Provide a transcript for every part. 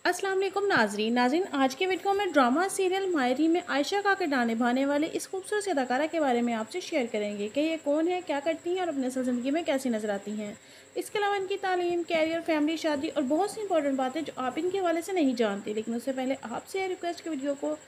अस्सलाम वालेकुम नाजरीन आज के वीडियो में ड्रामा सीरियल मायरी में आयशा का किरदार निभाने वाले इस खूबसूरत से अदाकारा के बारे में आपसे शेयर करेंगे कि ये कौन है, क्या करती हैं और अपने असल ज़िंदगी में कैसी नजर आती हैं। इसके अलावा इनकी तालीम, कैरियर, फैमिली, शादी और बहुत सी इंपॉर्टेंट बातें जो आप इनके हवाले से नहीं जानते। लेकिन उससे पहले आपसे रिक्वेस्ट के वीडियो को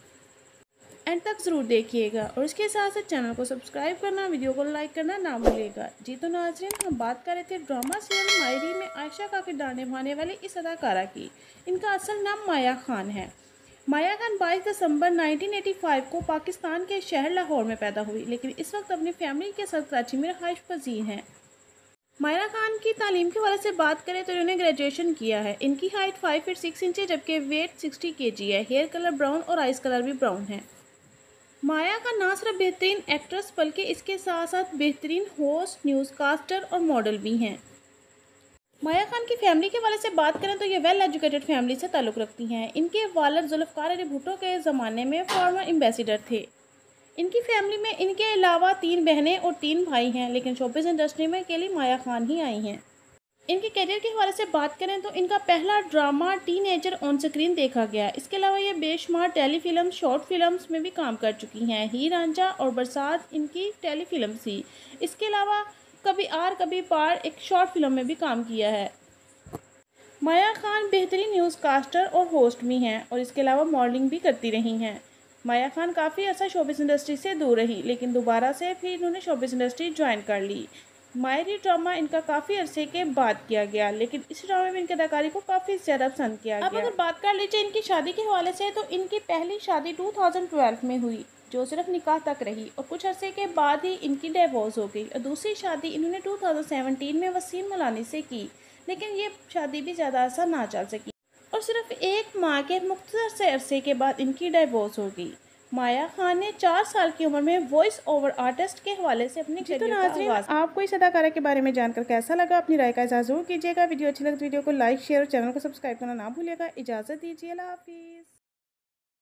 एंड तक ज़रूर देखिएगा और इसके साथ साथ चैनल को सब्सक्राइब करना, वीडियो को लाइक करना ना भूलिएगा। जी तो नाज़रीन, हम बात कर रहे थे ड्रामा सीरियल मायरी में आयशा का किरदार निभाने वाले इस अदाकारा की। इनका असल नाम माया खान है। माया खान 22 दिसंबर 1985 को पाकिस्तान के शहर लाहौर में पैदा हुई, लेकिन इस वक्त अपनी फैमिली के साथ कराची में रहाइश पजीर हैं। माया खान की तालीम के हवाले से बात करें तो इन्होंने ग्रेजुएशन किया है। इनकी हाइट 5 फीट 6 इंच है, जबकि वेट 60 kg है। हेयर कलर ब्राउन और आइस कलर भी ब्राउन है। माया का ना सिर्फ बेहतरीन एक्ट्रेस बल्कि इसके साथ साथ बेहतरीन होस्ट, न्यूज़कास्टर और मॉडल भी हैं। माया खान की फैमिली के वाले से बात करें तो ये वेल एजुकेटेड फैमिली से ताल्लुक़ रखती हैं। इनके वालिद जुल्फ़कार अली भुट्टो के ज़माने में फॉर्मर एम्बेसडर थे। इनकी फैमिली में इनके अलावा 3 बहनें और 3 भाई हैं, लेकिन शोबिज़ इंडस्ट्री में अकेली माया खान ही आई हैं। इनके करियर के हवाले से बात करें तो इनका पहला ड्रामा टीनेजर ऑन स्क्रीन देखा गया। इसके अलावा ये बेशुमार टेलीफिल्म, शॉर्ट फिल्म्स में भी काम कर चुकी हैं। हीर रांझा और बरसात इनकी टेलीफिल्म थी। इसके अलावा कभी आर कभी पार एक शॉर्ट फिल्म में भी काम किया है। माया खान बेहतरीन न्यूज़ कास्टर और होस्ट भी हैं और इसके अलावा मॉडलिंग भी करती रही हैं। माया खान काफ़ी अर्सा शोबिज़ इंडस्ट्री से दूर रही, लेकिन दोबारा से फिर इन्होंने शोबिज़ इंडस्ट्री ज्वाइन कर ली। मायरी ड्रामा इनका काफ़ी अरसे के बाद किया गया, लेकिन इस ड्रामे में इनकी अदाकारी को काफ़ी ज़्यादा पसंद किया गया। अब अगर बात कर लीजिए इनकी शादी के हवाले से तो इनकी पहली शादी 2012 में हुई, जो सिर्फ निकाह तक रही और कुछ अरसे के बाद ही इनकी डिवोर्स हो गई। और दूसरी शादी इन्होंने 2017 में वसीम मलानी से की, लेकिन ये शादी भी ज़्यादा अर्सा ना चल सकी और सिर्फ 1 माह के मुख्तसर से अरसे के बाद इनकी डिवोर्स हो गई। माया खान ने 4 साल की उम्र में वॉइस ओवर आर्टिस्ट के हवाले से अपनी करियर का आगाज। आपको इस अदाकारा के बारे में जानकर कैसा लगा, अपनी राय का इज़हार जरूर कीजिएगा। वीडियो अच्छी लगे तो वीडियो को लाइक, शेयर और चैनल को सब्सक्राइब करना ना भूलिएगा। इजाज़त दीजिए, अल्लाह हाफिज़।